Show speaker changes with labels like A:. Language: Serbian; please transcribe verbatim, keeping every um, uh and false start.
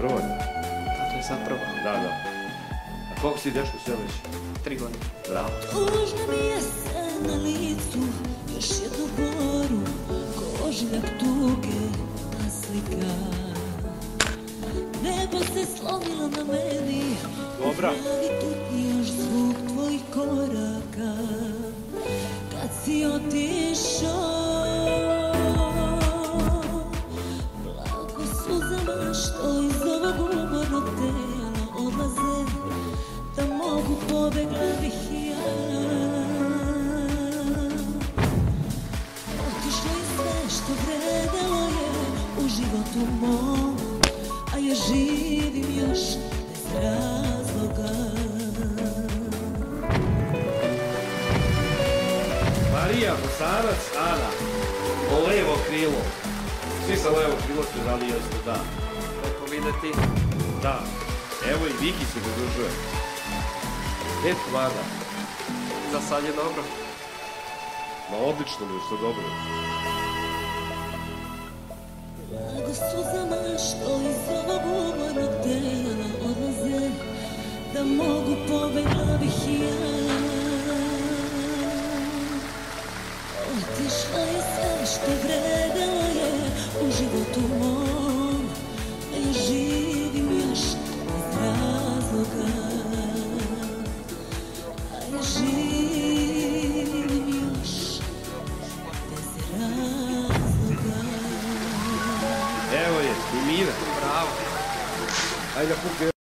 A: prva?
B: A to je sad prva.
A: Da, da. A koliko si dečko sve već?
B: Tri godine.
A: Bravo.
C: Tužna mi je se na licu, još jednu boru, ko ožiljak tuge naslika. Nebo se slomilo na meni,
A: Dobra.
C: u glavi tutnji još zvuk tvojih koraka. Kad si otišao, blago suzama što iz ovog umornog tela odlaze, da mogu pobegla bih ja. Otišlo je sve što vredelo je u životu mom, a ja živim još bez razloga.
A: Marija, Bosanac, Ana, o levo krilo. Svi sa levo krilo su dali jasno da.
B: Lepo videti.
A: Da. Evo i Viki se pridružuje. Pet vlada.
B: Za sad je dobro.
A: Ma odlično mi je što dobro.
C: Blago suzama što iz ovog umornog tela odlaze, da mogu pobegla bih ja. Otišla je sve što vredelo je u životu mom, a ja živim još bez razloga. A ja živim još bez razloga.
A: Evo je, i Mina.
B: Bravo.
A: Ajde da pukne.